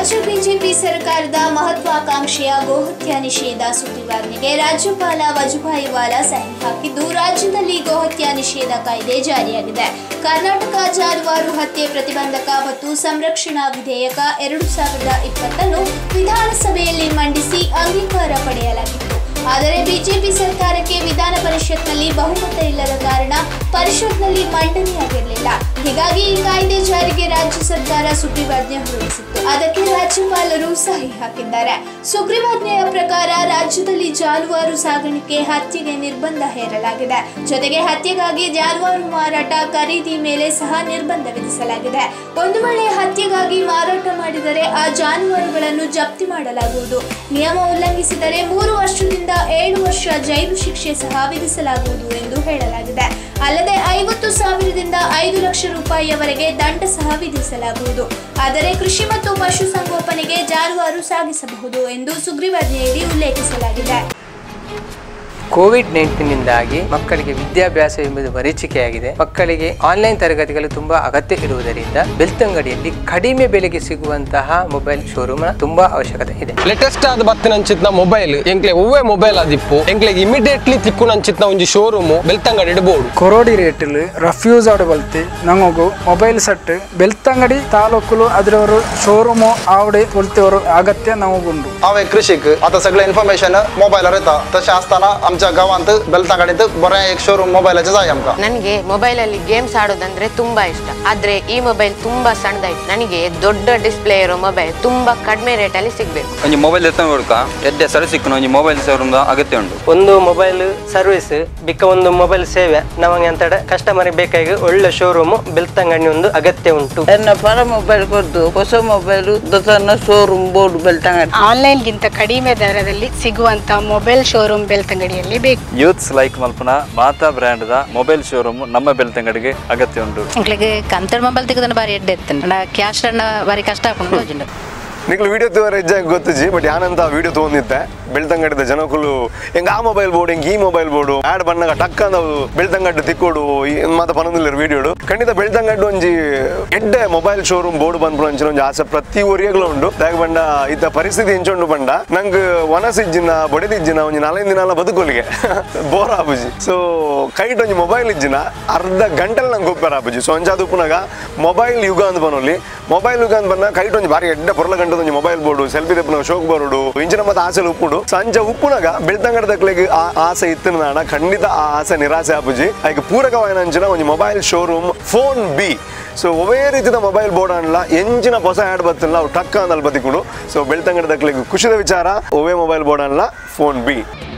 ರಾಜ್ಯ ಬಿಜೆಪಿ ಸರ್ಕಾರದ ಮಹತ್ವಾಕಾಂಕ್ಷೆಯ ಗೋಹತ್ಯೆ ನಿಷೇಧ ಸುಗ್ರೀವಾಜ್ಞೆಗೆ ರಾಜ್ಯಪಾಲ ವಜುಭಾಯಿ ವಾಲಾ ಸಹಿ ಹಾಕಿದ್ದು ರಾಜ್ಯದಲ್ಲಿ ಗೋಹತ್ಯೆ ನಿಷೇಧ ಕಾಯ್ದೆ ಜಾರಿಯಾಗಿದೆ. ಕರ್ನಾಟಕ ಜಾನುವಾರು ಹತ್ಯೆ ಪ್ರತಿಬಂಧಕ ಮತ್ತು ಸಂರಕ್ಷಣಾ ವಿಧೇಯಕ 2020 ವಿಧಾನಸಭೆಯಲ್ಲಿ ಮಂಡಿಸಿ ಅಂಗೀಕಾರ ಪಡೆಯಲಾಗಿತ್ತು. ಆದರೆ ಬಿಜೆಪಿ ಸರ್ಕಾರಕ್ಕೆ ವಿಧಾನ ಪರಿಷತ್ನಲ್ಲಿ ಬಹುಮತ ಇಲ್ಲದ ಕಾರಣ ಪರಿಷತ್ನಲ್ಲಿ ಮಂಡನೆಯಾಗಿರಲಿಲ್ಲ. ಹೀಗಾಗಿ ಈ ಕಾಯ್ದೆ ಜಾರಿಗೆ ರಾಜ್ಯ ಸರ್ಕಾರ ಸುಗ್ರೀವಾಜ್ಞೆ ಹೊರಡಿಸಿತ್ತು. ಅದಕ್ಕೆ ರಾಜ್ಯಪಾಲರು ಸಹಿ ಹಾಕಿದ್ದಾರೆ. ಸುಗ್ರೀವಾಜ್ಞೆಯ ಪ್ರಕಾರ ರಾಜ್ಯದಲ್ಲಿ ಜಾನುವಾರು ಸಾಗಾಣಿಕೆ ಹತ್ಯೆಗೆ ನಿರ್ಬಂಧ ಹೇರಲಾಗಿದೆ. ಜೊತೆಗೆ ಹತ್ಯೆಗಾಗಿ ಜಾನುವಾರು ಮಾರಾಟ ಖರೀದಿ ಮೇಲೆ ಸಹ ನಿರ್ಬಂಧ ವಿಧಿಸಲಾಗಿದೆ. ಒಂದು ವೇಳೆ ಹತ್ಯೆಗಾಗಿ ಮಾರಾಟ ಮಾಡಿದರೆ ಆ ಜಾನುವಾರುಗಳನ್ನು ಜಪ್ತಿ ಮಾಡಲಾಗುವುದು. ನಿಯಮ ಉಲ್ಲಂಘಿಸಿದರೆ 3 ವರ್ಷದಿಂದ 7 ವರ್ಷ ಜೈಲು ಶಿಕ್ಷೆ ಸಹ ವಿಧಿಸಲಾಗುವುದು ಎಂದು ಹೇಳಲಾಗಿದೆ. ಅಲ್ಲದೆ 50,000ದಿಂದ 5 ಲಕ್ಷ ರೂಪಾಯಿಯವರೆಗೆ ದಂಡ ಸಹ ವಿಧಿಸಲಾಗುವುದು. ಆದರೆ ಕೃಷಿ ಮತ್ತು ಪಶುಸಂಗೋಪನೆಗೆ ಜಾನುವಾರು ಸಾಗಿಸಬಹುದು ಎಂದು ಸುಗ್ರೀವಾಜ್ಞೆಯಲ್ಲಿ ಉಲ್ಲೇಖಿಸಲಾಗಿದೆ. ಕೋವಿಡ್-19 ಮಕ್ಕಳಿಗೆ ವಿದ್ಯಾಭ್ಯಾಸ ಎಂಬುದು ಮರೀಚಿಕೆಯಾಗಿದೆ. ಮಕ್ಕಳಿಗೆ ಆನ್ಲೈನ್ ತರಗತಿಗಳು ತುಂಬಾ ಅಗತ್ಯ ಇರುವುದರಿಂದ ಬೆಳ್ತಂಗಡಿಯಲ್ಲಿ ಕಡಿಮೆ ಬೆಲೆಗೆ ಸಿಗುವಂತಹ ಮೊಬೈಲ್ ಶೋರೂಮ್ ತುಂಬಾ ಅವಶ್ಯಕತೆ ಇದೆ. ಲೇಟೆಸ್ಟ್ ಆದ ಬತ್ತಿನಂಚಿತ್ನ ಮೊಬೈಲ್ ಎಂಕ್ಲೆ ಒವ್ವೇ ಮೊಬೈಲ್ ಆದಿಪ್ಪು ಎಂಕ್ಲೆ ಇಮಿಡಿಯೇಟ್ಲಿ ತಿಕ್ಕುನಂಚಿತ್ನ ಒಂಜಿ ಶೋರೂಮ್ ಬೆಳ್ತಂಗಡಿ ಇಡಬಹುದು. ಕೊರೋಡಿ ರೇಟಲ್ ರಫ್ಯೂಸ್ ಆಡಬಲ್ತಿ ನಮಗು ಮೊಬೈಲ್ ಸೆಟ್ ಬೆಳ್ತಂಗಡಿ ತಾಲೂಕುಲು ಅದರವರು ಶೋರೂಮ್ ಆವಡೆ ಉಳ್ತಿವರು ಅಗತ್ಯ ನಮಗುಂಡು. हांवें कृषीक आतां सगळें इन्फॉर्मेशन मोबायलार येता. तशें आसतना आमच्या गांवांत बेलतांगडींत बरें एक शोरूम मोबायलाचें जाय आमकां. ನನಗೆ ಮೊಬೈಲ್ ಅಲ್ಲಿ ಗೇಮ್ಸ್ ಆಡೋದಂದ್ರೆ ತುಂಬಾ ಇಷ್ಟ. ಆದ್ರೆ ಈ ಮೊಬೈಲ್ ತುಂಬಾ ಸಣ್ಣದಾಯ್ತು. ನನಗೆ ದೊಡ್ಡ ಡಿಸ್ಪ್ಲೇ ಇರೋ ಮೊಬೈಲ್ ತುಂಬಾ ಕಡಿಮೆ ರೇಟ್ ಅಲ್ಲಿ ಸಿಗಬೇಕು. ಒಂಜಿ ಮೊಬೈಲ್ ಎತ್ತ ನೋಡ್ಕ ಎಡ್ಡೆ ಸರಿ ಸಿಕ್ಕನ ಒಂಜಿ ಮೊಬೈಲ್ ಶೋರೂಮ್ ಅಗತ್ಯ ಉಂಟು. ಒಂದು ಮೊಬೈಲ್ ಸರ್ವಿಸ್ ಬಿಕ್ಕ ಒಂದು ಮೊಬೈಲ್ ಸೇವೆ ನಮಗೆ ಅಂತ ಕಸ್ಟಮರ್ ಬೇಕಾಗಿ ಒಳ್ಳೆ ಶೋರೂಮ್ ಬೆಳ್ತಂಗಡಿ ಒಂದು ಅಗತ್ಯ ಉಂಟು. ನನ್ನ ಪರ ಮೊಬೈಲ್ ಕೊಟ್ಟು ಹೊಸ ಮೊಬೈಲ್ ದೊಡ್ಡ ಶೋರೂಮ್ ಬೋರ್ಡ್ ಬೆಳ್ತಂಗಡಿ ಆನ್ಲೈನ್ ಗಿಂತ ಕಡಿಮೆ ದರದಲ್ಲಿ ಸಿಗುವಂತ ಮೊಬೈಲ್ ಶೋರೂಮ್ ಬೆಳ್ತಂಗಡಿಯಲ್ಲಿ ಬೇಕು. ಯೂತ್ಸ್ ಲೈಕ್ ಮಲ್ಪನ ಮಾತಾ ಬ್ರ್ಯಾಂಡ್ ದ ಮೊಬೈಲ್ ಶೋರೂಮ್ ನಮ್ಮ ಬೆಳ್ತಂಗಡಿಗೆ ಅಗತ್ಯ ಉಂಟು. ಮಕ್ಕಳಿಗೆ ಕಂತರ್ ಮೊಬೈಲ್ ತೆಗೆದ ಬಾರಿ ಎಡ್ಡೆ ಎತ್ತನ ಕ್ಯಾಶ್ ಬಾರಿ ಕಷ್ಟ ಹಾಕೊಂಡು ನಿಕ್ಲು ವಿಡಿಯೋ ತೋರ ಇಜ್ಜಾಗಿ ಗೊತ್ತಿಜ್ಜಿ ಬಟ್ ಯಾನಂತ ವಿಡಿಯೋ ತೊಗೊಂಡಿದ್ದೆ ಬೆಳ್ತಂಗಡಿದ ಜನಕ್ಕೂ ಹೆಂಗೆ ಆ ಮೊಬೈಲ್ ಬೋರ್ಡ್ ಹೆಂಗೆ ಈ ಮೊಬೈಲ್ ಬೋರ್ಡು ಆ್ಯಡ್ ಬಣ್ಣಗ ಟಕ್ ಅಂದವು ಬೆಳ್ತಂಗಡ್ಡು ತಿಕ್ಕೋಡು ಮಾತ ಪನದಿಲ್ಲ ವಿಡಿಯೋಡು ಖಂಡಿತ ಬೆಳ್ತಂಗಡ್ಡು ಒಂಜಿ ಎಡ್ಡೆ ಮೊಬೈಲ್ ಶೋರೂಮ್ ಬೋರ್ಡ್ ಬಂದ್ಬಿಡು ಅಂಚಿನ ಒಂಜಿ ಆಸೆ ಪ್ರತಿ ಊರಿಯಾಗಲೂ ಉಂಡು. ದಾಗಿ ಬಂಡ ಇತ್ತ ಪರಿಸ್ಥಿತಿ ಹೆಂಚೊಂಡು ಬಂಡ ನಂಗೆ ಒನಸಿಜ್ಜಿನ ಬಡಿದಿಜ್ಜಿನ ಒಂಜಿ 4 ದಿನ ಬದುಕೊಲಿಗೆ ಬೋರ್ ಆಪುಜಿ. ಸೊ ಕೈಟ್ ಒಂಜಿ ಮೊಬೈಲ್ ಇಜ್ಜಿನ ಅರ್ಧ ಗಂಟೆಲಿ ನಂಗೆ ಗೊಬ್ಬರ ಆಪುಜಿ. ಸೊ ಅಂಚಾದ ಉಪ್ಪುನಾಗ ಮೊಬೈಲ್ ಯುಗ ಅಂತ ಬನ್ನೋಲಿ ಮೊಬೈಲ್ ಯುಗ ಅಂತ ಬಂದ ಕೈಟ್ ಒಂಜಿ ಬಾರಿ ಎಡ್ಡೆ ಪೊರ್ಲ ಗಂಟೆ ಒಂಜಿ ಮೊಬೈಲ್ ಬೋರ್ಡು ಸೆಲ್ಫಿ ತೆಪ್ಪನ ಶೋಕ್ ಬರೋಡು ಇಂಚಿನ ಮತ್ತೆ ಆಸೆ ಉಪ್ಪುಡು. ಸಂಜೆ ಉಪ್ಪುನಾಗ ಬೆಳ್ತಂಗಡ ತಕ್ಲಿಗೆ ಆ ಆಸೆ ಇತ್ತಿನ ನಾಡ ಖಂಡಿತ ಆ ಆಸೆ ನಿರಾಸೆ ಆಪುಜಿ. ಅದಕ್ಕೆ ಪೂರಕವಾದ ಅಂಚಿನ ಒಂಜಿ mobile showroom phone B. So ಒವೇ ರೀತಿಯ ಮೊಬೈಲ್ ಬೋರ್ಡ್ ಅನ್ಲ ಎಂಚಿನ ಹೊಸ ಆ್ಯಡ್ ಬತ್ತಿಲ್ಲ ಅವು ಟಕ್ಕ ಅಂದಲ್ಲಿ ಬದಿಕೊಡು. ಸೊ ಬೆಳ್ತಂಗಡ ತಕ್ಲಿಗೆ ಖುಷಿದ ವಿಚಾರ ಒವೇ ಮೊಬೈಲ್ ಬೋರ್ಡ್ ಅನ್ಲ ಫೋನ್ ಬಿ.